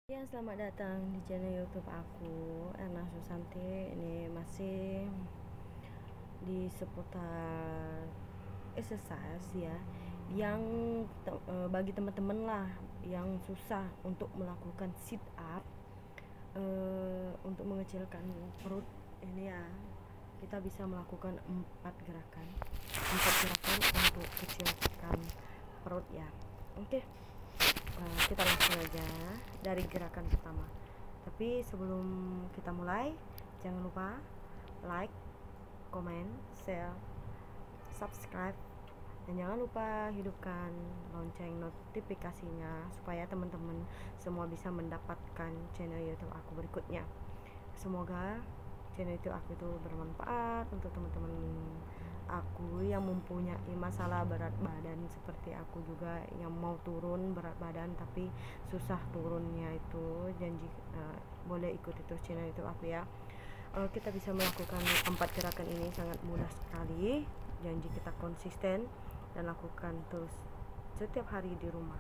Ya, selamat datang di channel YouTube aku, Erna Susanti. Ini masih di seputar exercise ya, yang bagi teman-teman lah yang susah untuk melakukan sit up, untuk mengecilkan perut ini ya, kita bisa melakukan 4 gerakan untuk kecilkan perut ya. Oke. Kita langsung aja dari gerakan pertama. Tapi sebelum kita mulai, jangan lupa like, comment, share, subscribe, dan jangan lupa hidupkan lonceng notifikasinya supaya teman-teman semua bisa mendapatkan channel YouTube aku berikutnya. Semoga channel YouTube aku itu bermanfaat untuk teman-teman aku yang mempunyai masalah berat badan seperti aku juga, yang mau turun berat badan tapi susah turunnya itu. Janji boleh ikuti terus channel YouTube aku ya. Kita bisa melakukan 4 gerakan ini sangat mudah sekali. Janji kita konsisten dan lakukan terus setiap hari di rumah.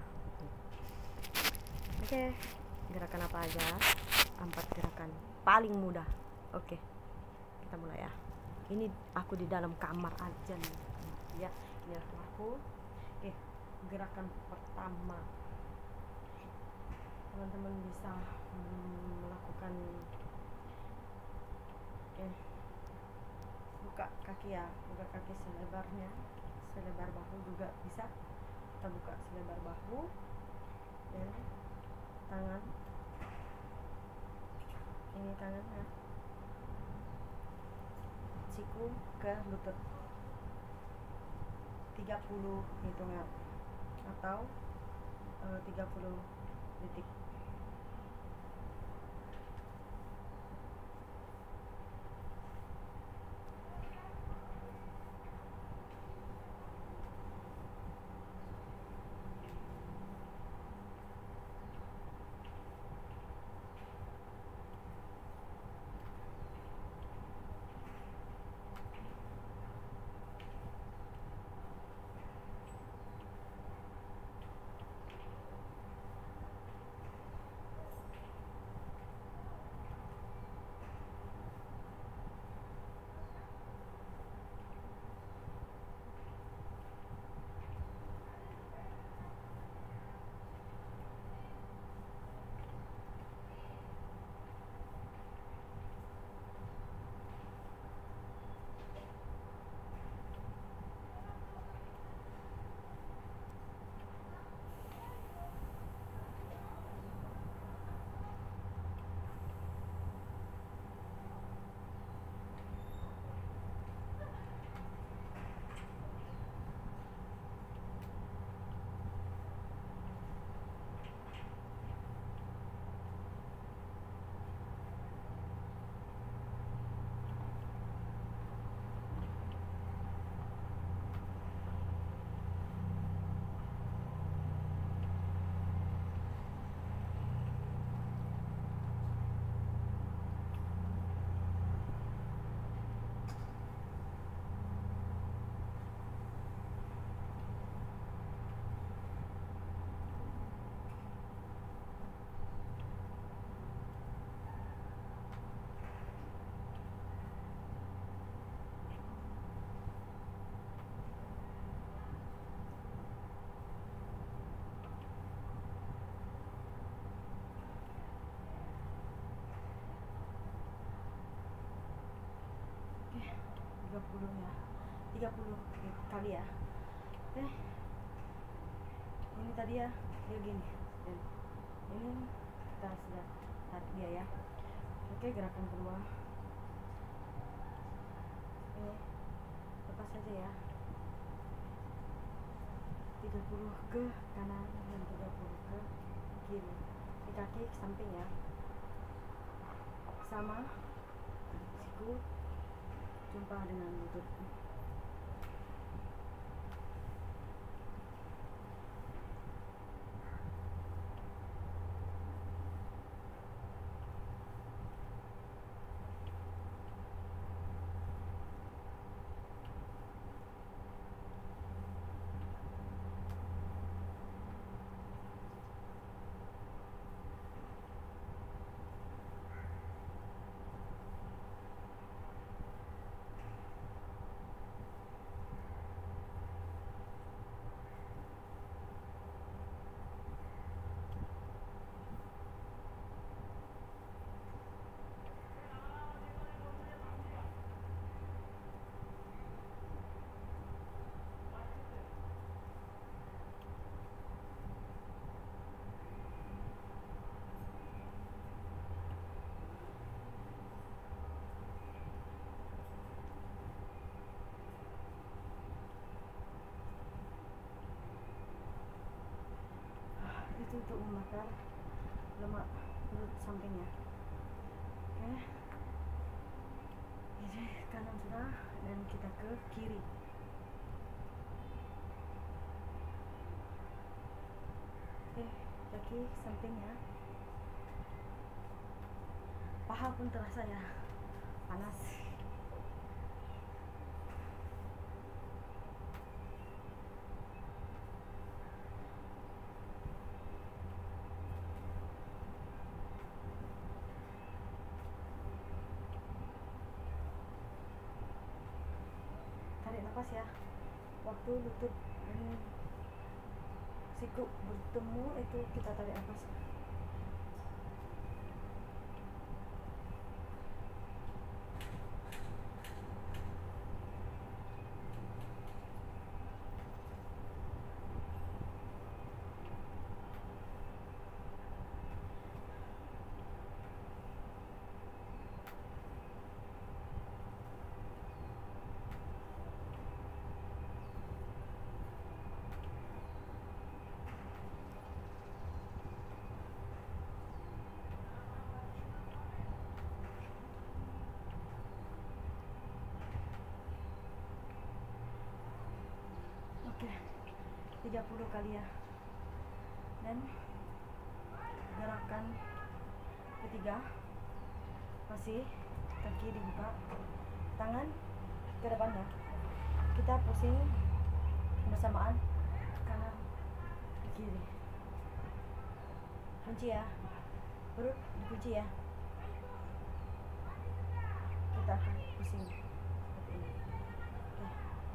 Oke, gerakan apa aja? 4 gerakan paling mudah. Oke, kita mulai ya. Ini aku di dalam kamar aja nih ya, ini kamarku. Oke, gerakan pertama teman-teman bisa melakukan buka kaki ya, buka kaki selebarnya, selebar bahu juga bisa. Kita buka selebar bahu dan tangan, ini tangan ya, siku ke lutut, 30 hitungan atau 30 detik. Oke, 30 ya, 30 kali ya. Ini tadi ya, dia gini, dan ini kita sudah tarik dia ya. Oke, gerakan kedua, ini lepas saja ya, 30 ke kanan dan 30 ke kiri. Di kaki ke samping ya, sama siku jumpa dengan lutut. untuk membakar lemak perut sampingnya. Oke, jadi kanan sudah, dan kita ke kiri. Oke, kaki sampingnya, paha pun terasa ya panas. Tarik nafas ya, waktu lutut dan siku bertemu itu kita tarik nafas. Oke, 30 kali ya. Dan gerakan ketiga, masih kaki dibuka, tangan ke depan ya. Kita pusing bersamaan kanan ke kiri. Kunci ya, perut dikunci ya. Kita akan pusing seperti ini. Oke.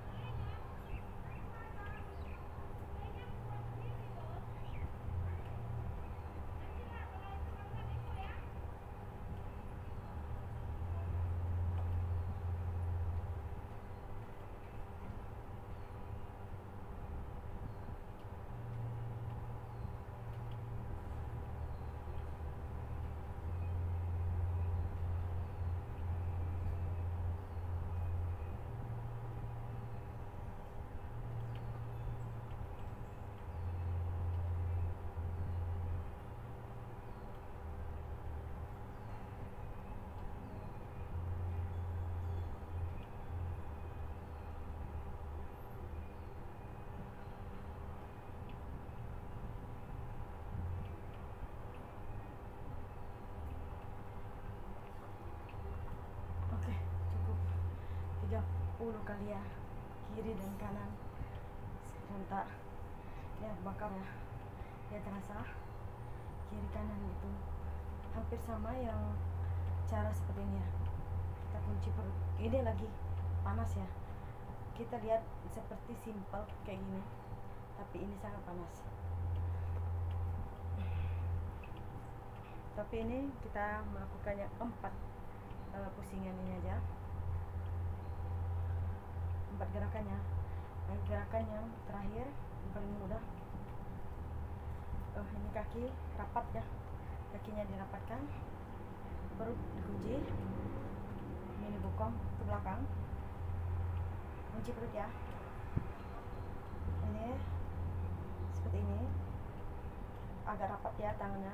Oke, cukup 30 kali ya, kiri dan kanan serentak ya, bakar ya. Ya terasa kiri kanan itu hampir sama, yang cara seperti ini ya. Kita kunci perut, ini lagi panas ya. Kita lihat seperti simpel kayak gini, tapi ini sangat panas. Tapi ini kita melakukannya 4 pusingan ini aja, 4 gerakannya. Nah, gerakan yang terakhir yang paling mudah. Ini kaki rapat ya, kakinya dirapatkan, perut dikunci, ini bokong ke belakang, kunci perut ya. Ini seperti ini, agak rapat ya tangannya.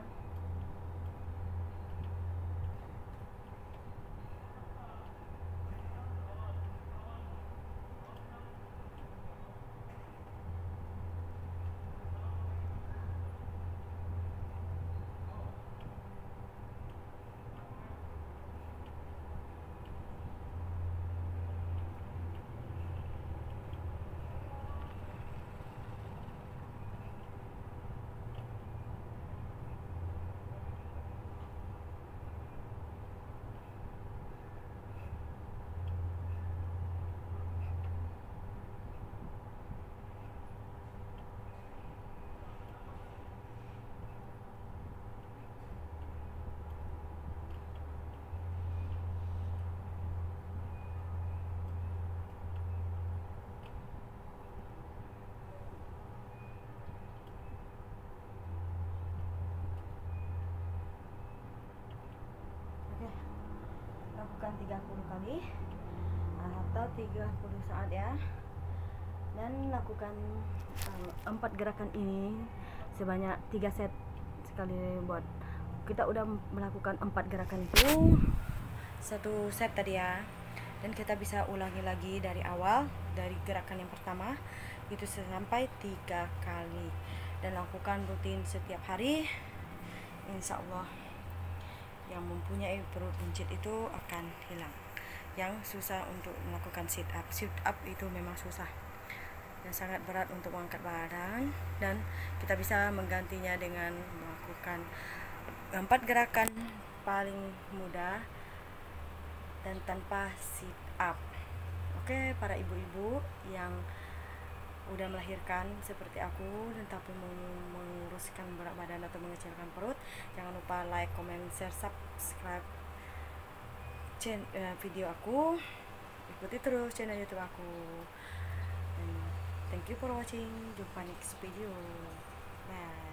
Lakukan 30 kali atau 30 saat ya, dan lakukan 4 gerakan ini sebanyak 3 set sekali buat kita udah melakukan 4 gerakan itu, 1 set tadi ya, dan kita bisa ulangi lagi dari awal, dari gerakan yang pertama itu sampai 3 kali, dan lakukan rutin setiap hari. Insya Allah yang mempunyai perut buncit itu akan hilang. Yang susah untuk melakukan sit up itu memang susah dan sangat berat untuk mengangkat badan, dan kita bisa menggantinya dengan melakukan 4 gerakan paling mudah dan tanpa sit up. Oke, para ibu-ibu yang udah melahirkan seperti aku dan tapi menguruskan berat badan atau mengecilkan perut, jangan lupa like, comment, share, subscribe video aku, ikuti terus channel YouTube aku. And thank you for watching, jumpa next video, bye.